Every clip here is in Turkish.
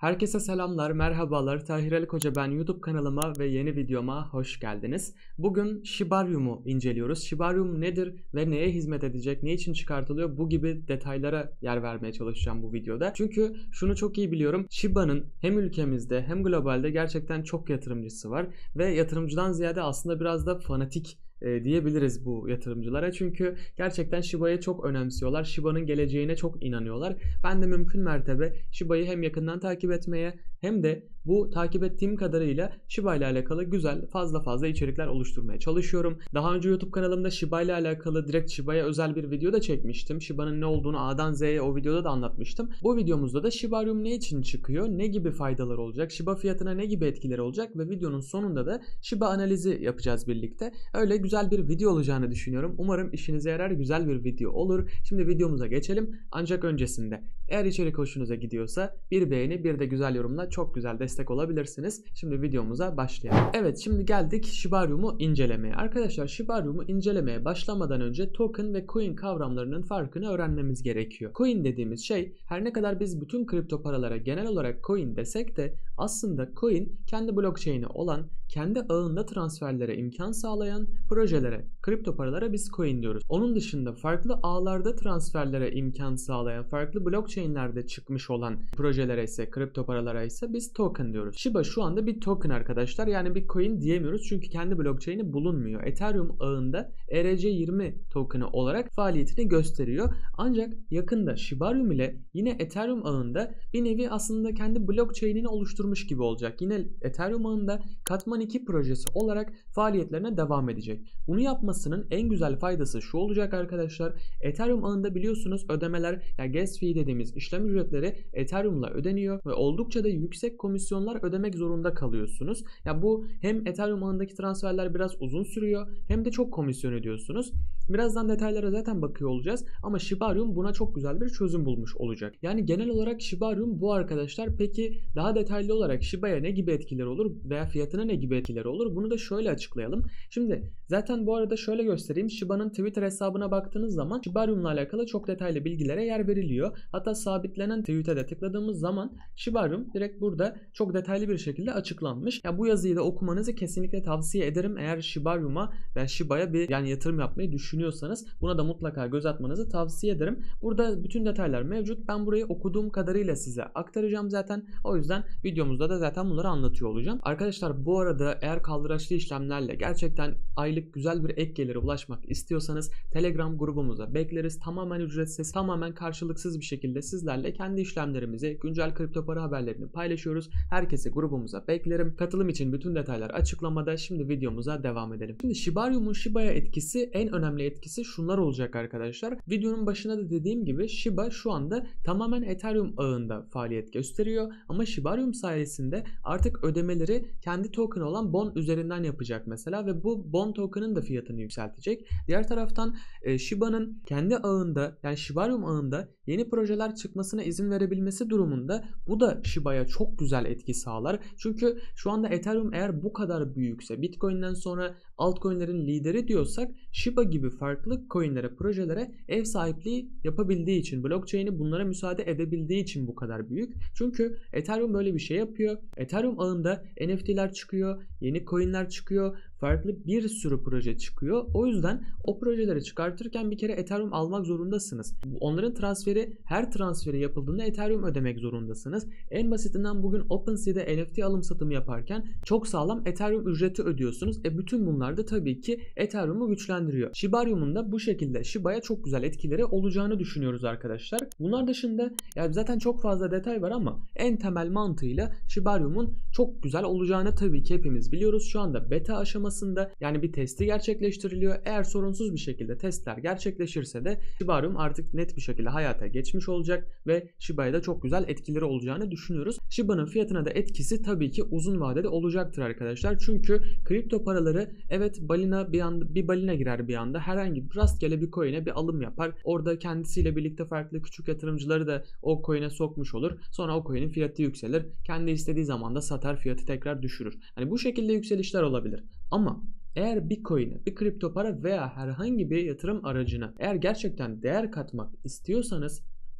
Herkese selamlar, merhabalar. Tahir Ali Koca ben. YouTube kanalıma ve yeni videoma hoş geldiniz. Bugün Shibarium'u inceliyoruz. Shibarium nedir ve neye hizmet edecek, ne için çıkartılıyor, bu gibi detaylara yer vermeye çalışacağım bu videoda. Çünkü şunu çok iyi biliyorum. Shiba'nın hem ülkemizde hem globalde gerçekten çok yatırımcısı var. Ve yatırımcıdan ziyade aslında biraz da fanatik diyebiliriz bu yatırımcılara. Çünkü gerçekten Shiba'yı çok önemsiyorlar. Shiba'nın geleceğine çok inanıyorlar. Ben de mümkün mertebe Shiba'yı hem yakından takip etmeye hem de bu takip ettiğim kadarıyla Shiba ile alakalı güzel fazla içerikler oluşturmaya çalışıyorum. Daha önce YouTube kanalımda Shiba ile alakalı direkt Shiba'ya özel bir video da çekmiştim. Shiba'nın ne olduğunu A'dan Z'ye o videoda da anlatmıştım. Bu videomuzda da Shibarium ne için çıkıyor, ne gibi faydalar olacak, Shiba fiyatına ne gibi etkileri olacak ve videonun sonunda da Shiba analizi yapacağız birlikte. Öyle güzel bir video olacağını düşünüyorum. Umarım işinize yarar, güzel bir video olur. Şimdi videomuza geçelim. Ancak öncesinde eğer içerik hoşunuza gidiyorsa bir beğeni, bir de güzel yorumla çok güzel destek olabilirsiniz. Şimdi videomuza başlayalım. Evet, şimdi geldik Shibarium'u incelemeye. Arkadaşlar, Shibarium'u incelemeye başlamadan önce token ve coin kavramlarının farkını öğrenmemiz gerekiyor. Coin dediğimiz şey, her ne kadar biz bütün kripto paralara genel olarak coin desek de aslında coin kendi blockchain'i olan, kendi ağında transferlere imkan sağlayan projelere, kripto paralara biz coin diyoruz. Onun dışında farklı ağlarda transferlere imkan sağlayan, farklı blockchain'lerde çıkmış olan projelere ise, kripto paralara ise biz token diyoruz. Shiba şu anda bir token arkadaşlar. Yani bir coin diyemiyoruz çünkü kendi blockchain'i bulunmuyor. Ethereum ağında ERC20 token'ı olarak faaliyetini gösteriyor. Ancak yakında Shibarium ile yine Ethereum ağında bir nevi aslında kendi blockchain'ini oluşturmuş gibi olacak. Yine Ethereum ağında Katman 2 projesi olarak faaliyetlerine devam edecek. Bunu yapmasının en güzel faydası şu olacak arkadaşlar. Ethereum ağında biliyorsunuz ödemeler, yani gas fee dediğimiz işlem ücretleri Ethereum'la ödeniyor ve oldukça da yüksek komisyonlar ödemek zorunda kalıyorsunuz. Ya bu hem Ethereum ağındaki transferler biraz uzun sürüyor hem de çok komisyon ödüyorsunuz. Birazdan detaylara zaten bakıyor olacağız ama Shibarium buna çok güzel bir çözüm bulmuş olacak. Yani genel olarak Shibarium bu arkadaşlar. Peki daha detaylı olarak Shiba'ya ne gibi etkileri olur veya fiyatına ne gibi etkileri olur? Bunu da şöyle açıklayalım. Şimdi zaten bu arada şöyle göstereyim. Shiba'nın Twitter hesabına baktığınız zaman Shibarium'la alakalı çok detaylı bilgilere yer veriliyor. Hatta sabitlenen tweet'e de tıkladığımız zaman Shibarium direkt burada çok detaylı bir şekilde açıklanmış. Ya bu yazıyı da okumanızı kesinlikle tavsiye ederim. Eğer Shibarium'a ve Shiba'ya bir yatırım yapmayı düşünüyorsanız buna da mutlaka göz atmanızı tavsiye ederim. Burada bütün detaylar mevcut. Ben burayı okuduğum kadarıyla size aktaracağım zaten. O yüzden videomuzda da zaten bunları anlatıyor olacağım. Arkadaşlar, bu arada eğer kaldıraçlı işlemlerle gerçekten aylık güzel bir ek gelire ulaşmak istiyorsanız Telegram grubumuza bekleriz. Tamamen ücretsiz, tamamen karşılıksız bir şekilde sizlerle kendi işlemlerimizi, güncel kripto para haberlerini paylaşıyoruz. Herkesi grubumuza beklerim. Katılım için bütün detaylar açıklamada. Şimdi videomuza devam edelim. Şimdi Shibarium'un Shiba'ya etkisi, en önemli etkisi şunlar olacak arkadaşlar. Videonun başına da dediğim gibi Shiba şu anda tamamen Ethereum ağında faaliyet gösteriyor ama Shibarium sayesinde artık ödemeleri kendi token olan BON üzerinden yapacak mesela ve bu BON token'ın da fiyatını yükseltecek. Diğer taraftan Shiba'nın kendi ağında, yani Shibarium ağında yeni projeler çıkmasına izin verebilmesi durumunda bu da Shiba'ya çok güzel etki sağlar. Çünkü şu anda Ethereum eğer bu kadar büyükse, Bitcoin'den sonra altcoin'lerin lideri diyorsak, Shiba gibi farklı coin'lere, projelere ev sahipliği yapabildiği için, blockchain'i bunlara müsaade edebildiği için bu kadar büyük. Çünkü Ethereum böyle bir şey yapıyor. Ethereum ağında NFT'ler çıkıyor, yeni coin'ler çıkıyor, farklı bir sürü proje çıkıyor. O yüzden o projeleri çıkartırken bir kere Ethereum almak zorundasınız. Onların transferi, her transferi yapıldığında Ethereum ödemek zorundasınız. En basitinden bugün OpenSea'de NFT alım satımı yaparken çok sağlam Ethereum ücreti ödüyorsunuz. Bütün bunlar da tabii ki Ethereum'u güçlendiriyor. Shibarium'un da bu şekilde Shiba'ya çok güzel etkileri olacağını düşünüyoruz arkadaşlar. Bunlar dışında yani zaten çok fazla detay var ama en temel mantığıyla Shibarium'un çok güzel olacağını tabii ki hepimiz biliyoruz. Şu anda beta aşamasında, yani bir testi gerçekleştiriliyor. Eğer sorunsuz bir şekilde testler gerçekleşirse de Shibarium artık net bir şekilde hayata geçmiş olacak ve Shiba'ya da çok güzel etkileri olacağını düşünüyoruz. Shiba'nın fiyatına da etkisi tabii ki uzun vadede olacaktır arkadaşlar. Çünkü kripto paraları, evet, balina bir balina girer bir anda. Herhangi bir rastgele bir coin'e bir alım yapar. Orada kendisiyle birlikte farklı küçük yatırımcıları da o coin'e sokmuş olur. Sonra o coin'in fiyatı yükselir. Kendi istediği zaman da satar, fiyatı tekrar düşürür. Hani bu şekilde yükselişler olabilir. Ama eğer bir coin'e, bir kripto para veya herhangi bir yatırım aracına eğer gerçekten değer katmak istiyorsanız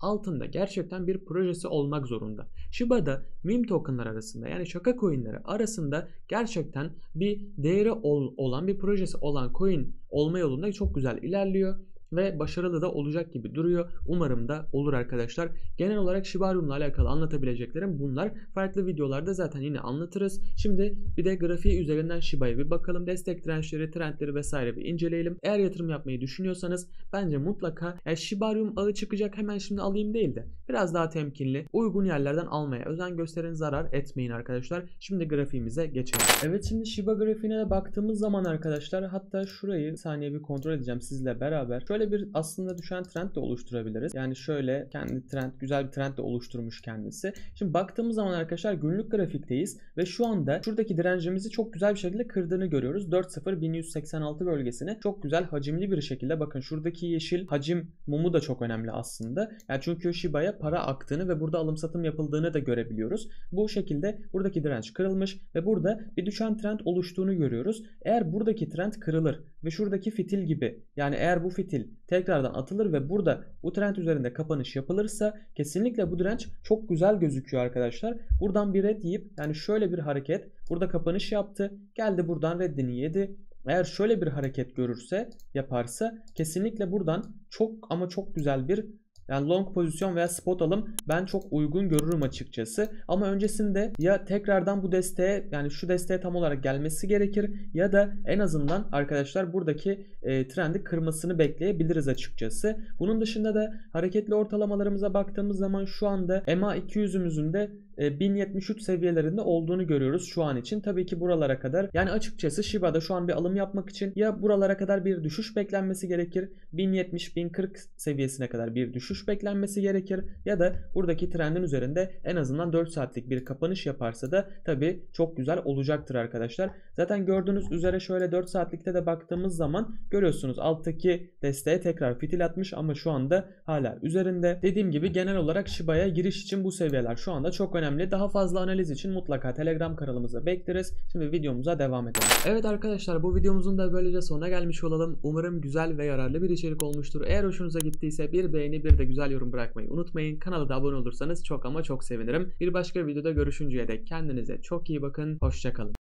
altında gerçekten bir projesi olmak zorunda. Shiba'da meme tokenlar arasında, yani şaka coinleri arasında gerçekten bir değeri olan, bir projesi olan coin olma yolunda çok güzel ilerliyor ve başarılı da olacak gibi duruyor. Umarım da olur arkadaşlar. Genel olarak Shibarium ile alakalı anlatabileceklerim bunlar. Farklı videolarda zaten yine anlatırız. Şimdi bir de grafiği üzerinden Shiba'ya bir bakalım. Destek dirençleri, trendleri vesaire bir inceleyelim. Eğer yatırım yapmayı düşünüyorsanız bence mutlaka, yani Shibarium ağı çıkacak hemen şimdi alayım değil de biraz daha temkinli, uygun yerlerden almaya özen gösterin, zarar etmeyin arkadaşlar. Şimdi grafiğimize geçelim. Evet, şimdi Shiba grafiğine de baktığımız zaman arkadaşlar, hatta şurayı bir saniye bir kontrol edeceğim sizle beraber. Şöyle bir aslında düşen trend de oluşturabiliriz. Yani şöyle kendi trend, güzel bir trend de oluşturmuş kendisi. Şimdi baktığımız zaman arkadaşlar günlük grafikteyiz ve şu anda şuradaki direncimizi çok güzel bir şekilde kırdığını görüyoruz. 4.0-1186 bölgesine çok güzel hacimli bir şekilde, bakın şuradaki yeşil hacim mumu da çok önemli aslında. Yani çünkü Shiba'ya para aktığını ve burada alım satım yapıldığını da görebiliyoruz. Bu şekilde buradaki direnç kırılmış ve burada bir düşen trend oluştuğunu görüyoruz. Eğer buradaki trend kırılır ve şuradaki fitil gibi, yani eğer bu fitil tekrardan atılır ve burada bu trend üzerinde kapanış yapılırsa kesinlikle bu direnç çok güzel gözüküyor arkadaşlar. Buradan bir red yiyip, yani şöyle bir hareket, burada kapanış yaptı, geldi buradan reddini yedi. Eğer şöyle bir hareket görürse, yaparsa kesinlikle buradan çok ama çok güzel bir, yani long pozisyon veya spot alım ben çok uygun görürüm açıkçası. Ama öncesinde ya tekrardan bu desteğe, yani şu desteğe tam olarak gelmesi gerekir ya da en azından arkadaşlar buradaki trendi kırmasını bekleyebiliriz açıkçası. Bunun dışında da hareketli ortalamalarımıza baktığımız zaman şu anda MA200'ümüzün de 1073 seviyelerinde olduğunu görüyoruz şu an için. Tabii ki buralara kadar, yani açıkçası Shiba'da şu an bir alım yapmak için ya buralara kadar bir düşüş beklenmesi gerekir, 1070-1040 seviyesine kadar bir düşüş beklenmesi gerekir ya da buradaki trendin üzerinde en azından 4 saatlik bir kapanış yaparsa da tabii çok güzel olacaktır arkadaşlar. Zaten gördüğünüz üzere şöyle 4 saatlikte de baktığımız zaman görüyorsunuz alttaki desteğe tekrar fitil atmış ama şu anda hala üzerinde. Dediğim gibi genel olarak Shiba'ya giriş için bu seviyeler şu anda çok önemli. Daha fazla analiz için mutlaka Telegram kanalımıza bekleriz. Şimdi videomuza devam edelim. Evet arkadaşlar, bu videomuzun da böylece sonuna gelmiş olalım. Umarım güzel ve yararlı bir içerik olmuştur. Eğer hoşunuza gittiyse bir beğeni, bir de güzel yorum bırakmayı unutmayın. Kanala da abone olursanız çok ama çok sevinirim. Bir başka videoda görüşünceye dek kendinize çok iyi bakın. Hoşça kalın.